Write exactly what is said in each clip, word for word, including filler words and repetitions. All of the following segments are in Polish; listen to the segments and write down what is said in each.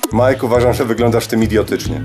Mike, uważam, że wyglądasz tym idiotycznie.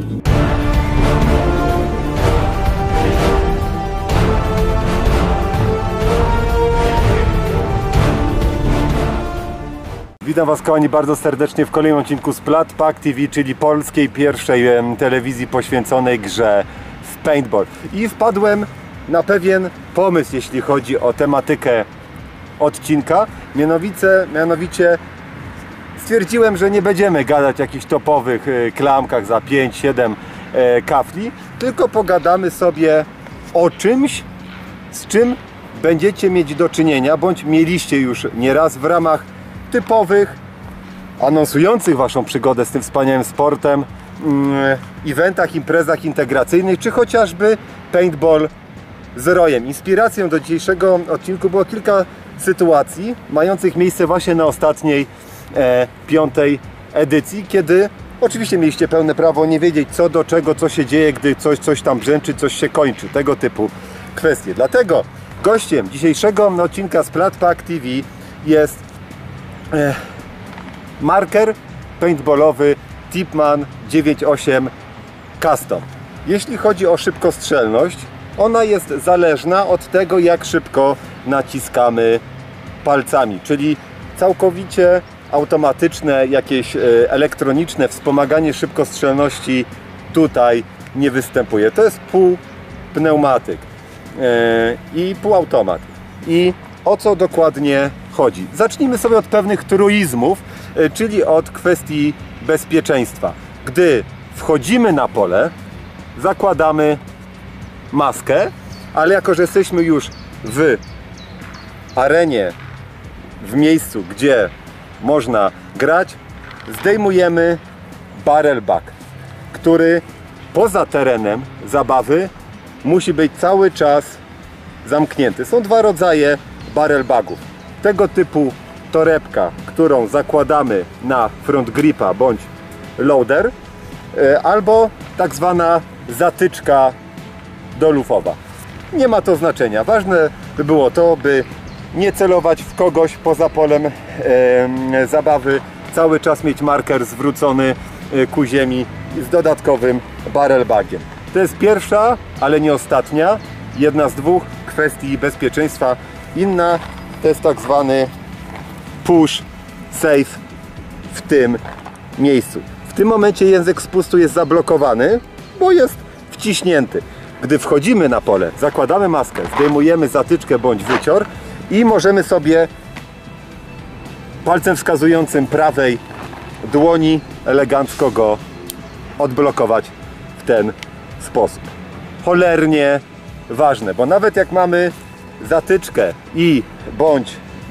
Witam Was, kochani, bardzo serdecznie w kolejnym odcinku z Platpak T V, czyli polskiej pierwszej telewizji poświęconej grze w paintball. I wpadłem na pewien pomysł, jeśli chodzi o tematykę odcinka. Mianowicie, mianowicie stwierdziłem, że nie będziemy gadać o jakichś topowych klamkach za pięć siedem kafli, tylko pogadamy sobie o czymś, z czym będziecie mieć do czynienia, bądź mieliście już nieraz w ramach typowych, anonsujących Waszą przygodę z tym wspaniałym sportem, mm, eventach, imprezach integracyjnych, czy chociażby paintball z rojem. Inspiracją do dzisiejszego odcinku było kilka sytuacji mających miejsce właśnie na ostatniej e, piątej edycji, kiedy oczywiście mieliście pełne prawo nie wiedzieć co do czego, co się dzieje, gdy coś, coś tam brzęczy, coś się kończy, tego typu kwestie. Dlatego gościem dzisiejszego odcinka z Platpak T V jest e, marker paintballowy Tipman dziewięć osiem Custom. Jeśli chodzi o szybkostrzelność, ona jest zależna od tego, jak szybko naciskamy palcami, czyli całkowicie automatyczne, jakieś elektroniczne wspomaganie szybkostrzelności tutaj nie występuje. To jest półpneumatyk i półautomat. I o co dokładnie chodzi? Zacznijmy sobie od pewnych truizmów, czyli od kwestii bezpieczeństwa. Gdy wchodzimy na pole, zakładamy maskę, ale jako że jesteśmy już w arenie, w miejscu, gdzie można grać, zdejmujemy barrel bag, który poza terenem zabawy musi być cały czas zamknięty. Są dwa rodzaje barrel bagów. Tego typu torebka, którą zakładamy na front gripa bądź loader, albo tak zwana zatyczka dolufowa. Nie ma to znaczenia. Ważne by było to, by nie celować w kogoś poza polem e, zabawy, cały czas mieć marker zwrócony e, ku ziemi z dodatkowym barrel bagiem. To jest pierwsza, ale nie ostatnia, jedna z dwóch kwestii bezpieczeństwa. Inna to jest tak zwany push safe w tym miejscu. W tym momencie język spustu jest zablokowany, bo jest wciśnięty. Gdy wchodzimy na pole, zakładamy maskę, zdejmujemy zatyczkę bądź wycior i możemy sobie palcem wskazującym prawej dłoni elegancko go odblokować w ten sposób. Cholernie ważne, bo nawet jak mamy zatyczkę i bądź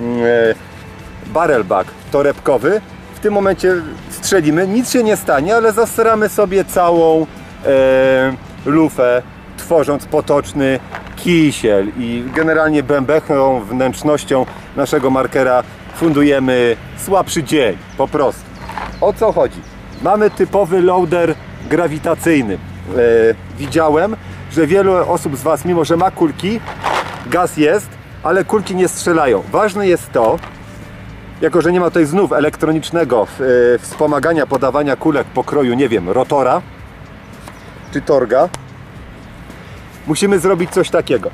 e, barrel bag torebkowy, w tym momencie strzelimy, nic się nie stanie, ale zasramy sobie całą e, lufę, tworząc potoczny kisiel i generalnie bębechą, wnętrznością naszego markera fundujemy słabszy dzień, po prostu. O co chodzi? Mamy typowy loader grawitacyjny. E, widziałem, że wielu osób z Was, mimo że ma kulki, gaz jest, ale kulki nie strzelają. Ważne jest to, jako że nie ma tutaj znów elektronicznego e, wspomagania podawania kulek pokroju, nie wiem, rotora czy torga, musimy zrobić coś takiego.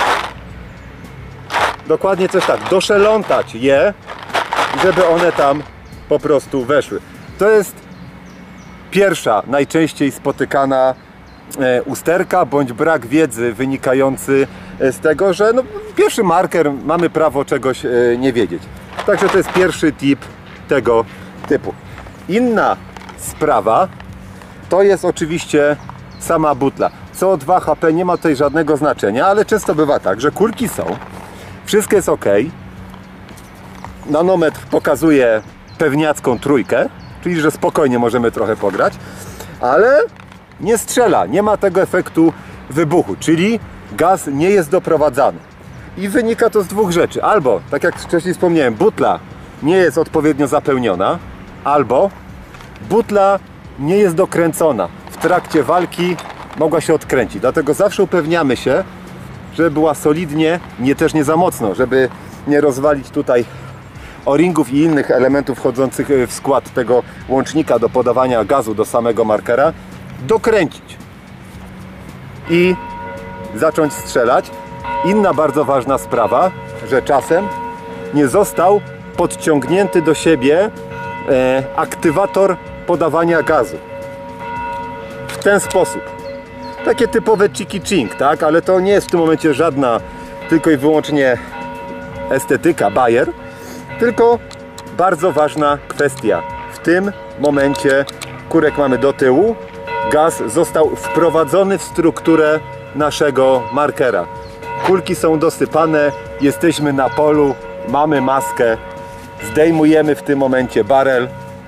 Dokładnie coś tak. Doszelątać je, żeby one tam po prostu weszły. To jest pierwsza, najczęściej spotykana e, usterka, bądź brak wiedzy wynikający z tego, że no, pierwszy marker, mamy prawo czegoś e, nie wiedzieć. Także to jest pierwszy tip tego typu. Inna sprawa to jest oczywiście sama butla. C O dwa H P nie ma tutaj żadnego znaczenia, ale często bywa tak, że kulki są, wszystko jest ok, nanometr pokazuje pewniacką trójkę, czyli że spokojnie możemy trochę pograć, ale nie strzela, nie ma tego efektu wybuchu, czyli gaz nie jest doprowadzany. I wynika to z dwóch rzeczy. Albo, tak jak wcześniej wspomniałem, butla nie jest odpowiednio zapełniona, albo butla nie jest dokręcona. W trakcie walki mogła się odkręcić. Dlatego zawsze upewniamy się, żeby była solidnie, nie też nie za mocno, żeby nie rozwalić tutaj o-ringów i innych elementów wchodzących w skład tego łącznika do podawania gazu do samego markera, dokręcić i zacząć strzelać. Inna bardzo ważna sprawa, że czasem nie został podciągnięty do siebie e, aktywator podawania gazu. W ten sposób. Takie typowe chiki-ching, tak? Ale to nie jest w tym momencie żadna tylko i wyłącznie estetyka, bajer, tylko bardzo ważna kwestia. W tym momencie kurek mamy do tyłu, gaz został wprowadzony w strukturę naszego markera. Kulki są dosypane, jesteśmy na polu, mamy maskę, zdejmujemy w tym momencie barel.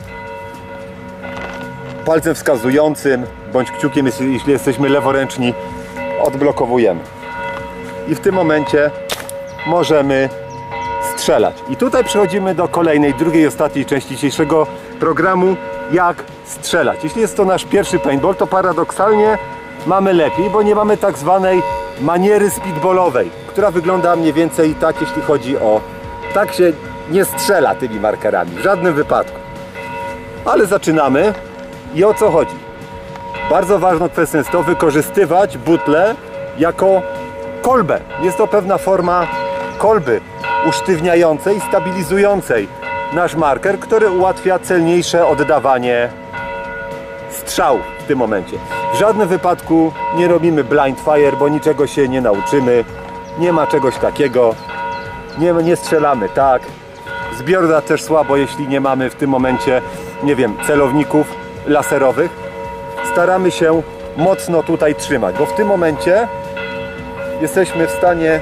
Palcem wskazującym bądź kciukiem, jeśli jesteśmy leworęczni, odblokowujemy. I w tym momencie możemy strzelać. I tutaj przechodzimy do kolejnej, drugiej, ostatniej części dzisiejszego programu, jak strzelać. Jeśli jest to nasz pierwszy paintball, to paradoksalnie mamy lepiej, bo nie mamy tak zwanej maniery speedballowej, która wygląda mniej więcej tak, jeśli chodzi o... Tak się nie strzela tymi markerami, w żadnym wypadku. Ale zaczynamy. I o co chodzi? Bardzo ważną kwestią jest to, wykorzystywać butlę jako kolbę. Jest to pewna forma kolby usztywniającej, stabilizującej nasz marker, który ułatwia celniejsze oddawanie strzału w tym momencie. W żadnym wypadku nie robimy blind fire, bo niczego się nie nauczymy. Nie ma czegoś takiego. Nie, nie strzelamy tak. Zbiorda też słabo, jeśli nie mamy w tym momencie, nie wiem, celowników laserowych. Staramy się mocno tutaj trzymać, bo w tym momencie jesteśmy w stanie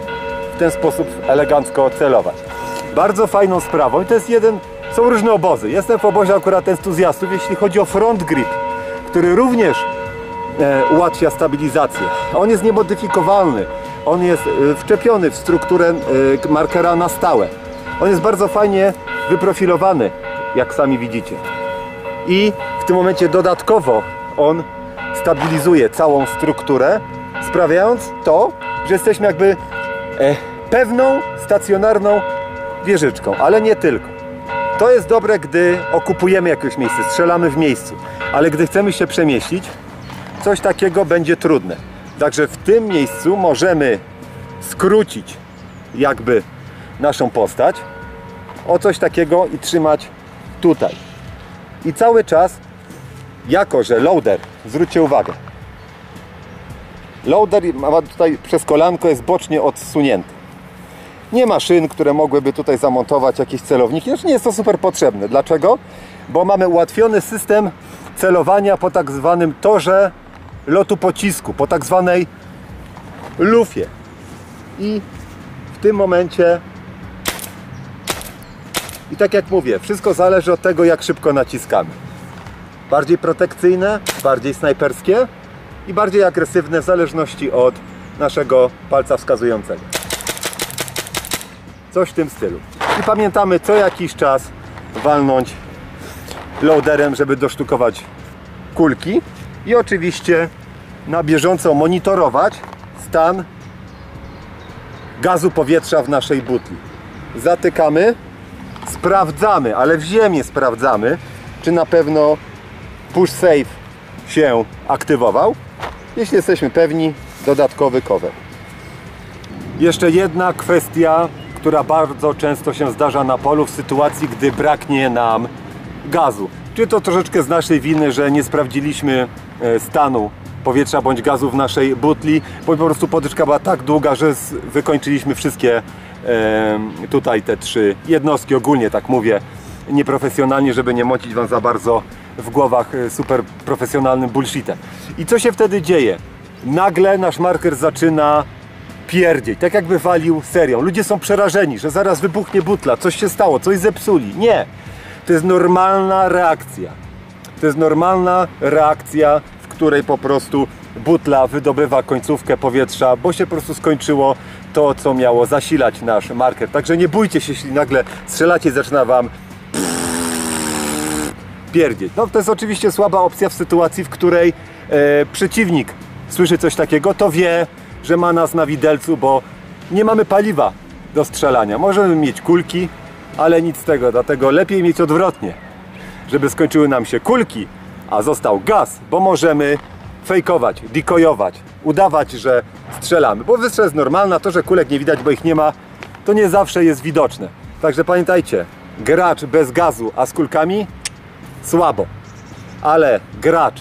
w ten sposób elegancko celować. Bardzo fajną sprawą, i to jest jeden, są różne obozy. Jestem w obozie akurat entuzjastów, jeśli chodzi o front grip, który również e, ułatwia stabilizację. On jest niemodyfikowalny, on jest e, wczepiony w strukturę e, markera na stałe. On jest bardzo fajnie wyprofilowany, jak sami widzicie. I w tym momencie dodatkowo on stabilizuje całą strukturę, sprawiając to, że jesteśmy jakby e, pewną, stacjonarną wieżyczką, ale nie tylko. To jest dobre, gdy okupujemy jakieś miejsce, strzelamy w miejscu, ale gdy chcemy się przemieścić, coś takiego będzie trudne. Także w tym miejscu możemy skrócić jakby naszą postać o coś takiego i trzymać tutaj. I cały czas, jako że loader, zwróćcie uwagę, loader ma tutaj przez kolanko, jest bocznie odsunięty. Nie ma szyn, które mogłyby tutaj zamontować jakieś celowniki. Znaczy nie jest to super potrzebne. Dlaczego? Bo mamy ułatwiony system celowania po tak zwanym torze lotu pocisku, po tak zwanej lufie. I w tym momencie, i tak jak mówię, wszystko zależy od tego, jak szybko naciskamy. Bardziej protekcyjne, bardziej snajperskie i bardziej agresywne w zależności od naszego palca wskazującego. Coś w tym stylu. I pamiętamy co jakiś czas walnąć loaderem, żeby dosztukować kulki i oczywiście na bieżąco monitorować stan gazu powietrza w naszej butli. Zatykamy, sprawdzamy, ale w ziemię sprawdzamy, czy na pewno push save się aktywował. Jeśli jesteśmy pewni, dodatkowy cover. Jeszcze jedna kwestia, która bardzo często się zdarza na polu w sytuacji, gdy braknie nam gazu. Czy to troszeczkę z naszej winy, że nie sprawdziliśmy stanu powietrza bądź gazu w naszej butli, bo po prostu podyczka była tak długa, że wykończyliśmy wszystkie e, tutaj te trzy jednostki, ogólnie tak mówię, nieprofesjonalnie, żeby nie mącić wam za bardzo w głowach super profesjonalnym bullshitem. I co się wtedy dzieje? Nagle nasz marker zaczyna pierdzieć, tak jakby walił serią. Ludzie są przerażeni, że zaraz wybuchnie butla, coś się stało, coś zepsuli. Nie! To jest normalna reakcja. To jest normalna reakcja, w której po prostu butla wydobywa końcówkę powietrza, bo się po prostu skończyło to, co miało zasilać nasz marker. Także nie bójcie się, jeśli nagle strzelacie i zaczyna wam pierdzieć. No to jest oczywiście słaba opcja w sytuacji, w której e, przeciwnik słyszy coś takiego, to wie, że ma nas na widelcu, bo nie mamy paliwa do strzelania. Możemy mieć kulki, ale nic z tego, dlatego lepiej mieć odwrotnie, żeby skończyły nam się kulki, a został gaz, bo możemy fejkować, decoyować, udawać, że strzelamy, bo wystrzał jest normalna, to, że kulek nie widać, bo ich nie ma, to nie zawsze jest widoczne. Także pamiętajcie, gracz bez gazu, a z kulkami słabo, ale gracz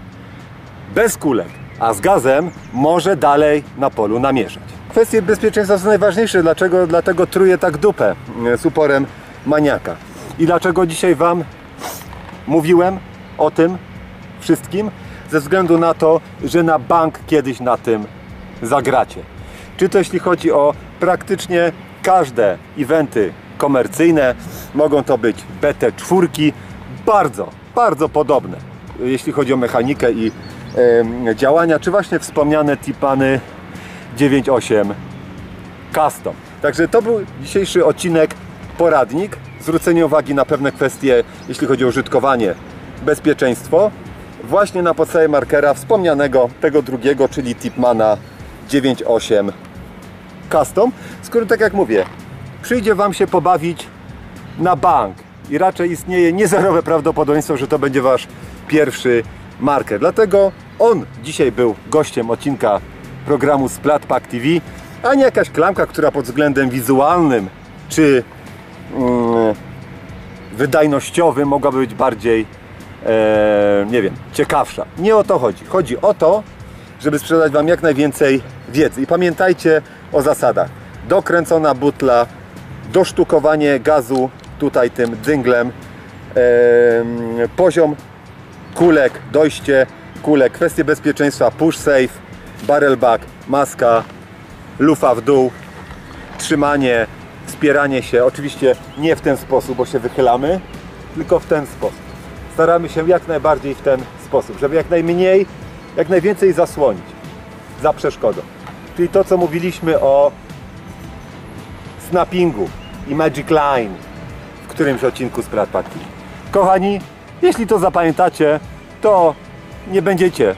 bez kulek, a z gazem może dalej na polu namierzać. Kwestie bezpieczeństwa są najważniejsze, dlaczego, dlatego truję tak dupę z uporem maniaka. I dlaczego dzisiaj Wam mówiłem o tym wszystkim? Ze względu na to, że na bank kiedyś na tym zagracie. Czy to jeśli chodzi o praktycznie każde eventy komercyjne, mogą to być B T cztery, bardzo, bardzo podobne, jeśli chodzi o mechanikę i e, działania, czy właśnie wspomniane Tipmany dziewięć osiem Custom. Także to był dzisiejszy odcinek, poradnik, zwrócenie uwagi na pewne kwestie, jeśli chodzi o użytkowanie, bezpieczeństwo, właśnie na podstawie markera wspomnianego, tego drugiego, czyli Tipmana dziewięć osiem Custom, z którym, tak jak mówię, przyjdzie Wam się pobawić na bank i raczej istnieje niezerowe prawdopodobieństwo, że to będzie Wasz pierwszy marker. Dlatego on dzisiaj był gościem odcinka programu Splatpak T V, a nie jakaś klamka, która pod względem wizualnym czy mm, wydajnościowym mogłaby być bardziej e, nie wiem, ciekawsza. Nie o to chodzi. Chodzi o to, żeby sprzedać Wam jak najwięcej wiedzy. I pamiętajcie o zasadach. Dokręcona butla, dosztukowanie gazu tutaj tym dynglem, e, poziom kulek, dojście kulek, kwestie bezpieczeństwa, push safe, barrel back, maska, lufa w dół, trzymanie, wspieranie się. Oczywiście nie w ten sposób, bo się wychylamy, tylko w ten sposób. Staramy się jak najbardziej w ten sposób, żeby jak najmniej, jak najwięcej zasłonić za przeszkodą. Czyli to, co mówiliśmy o snappingu i magic line w którymś odcinku Splatpak T V. Kochani, jeśli to zapamiętacie, to nie będziecie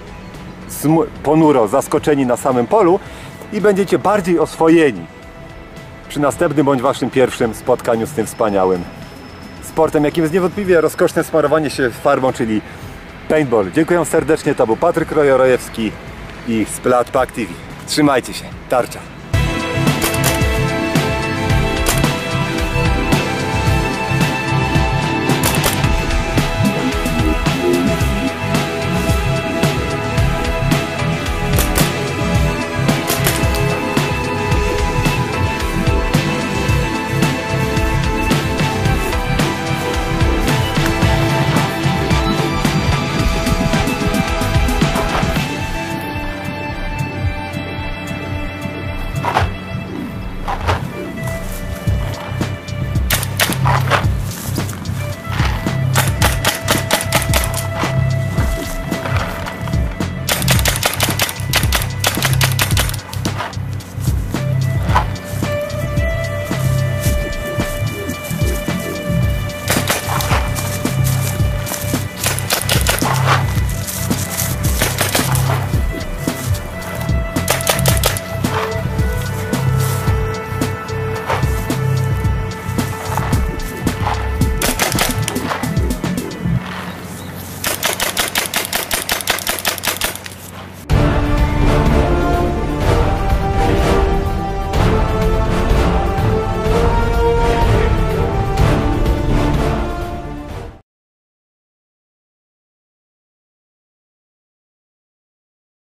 ponuro zaskoczeni na samym polu i będziecie bardziej oswojeni przy następnym bądź Waszym pierwszym spotkaniu z tym wspaniałym sportem, jakim jest niewątpliwie rozkoszne smarowanie się farbą, czyli paintball. Dziękuję serdecznie, to był Patryk Rojo-Rojewski i Splatpak T V. Trzymajcie się, tarcza!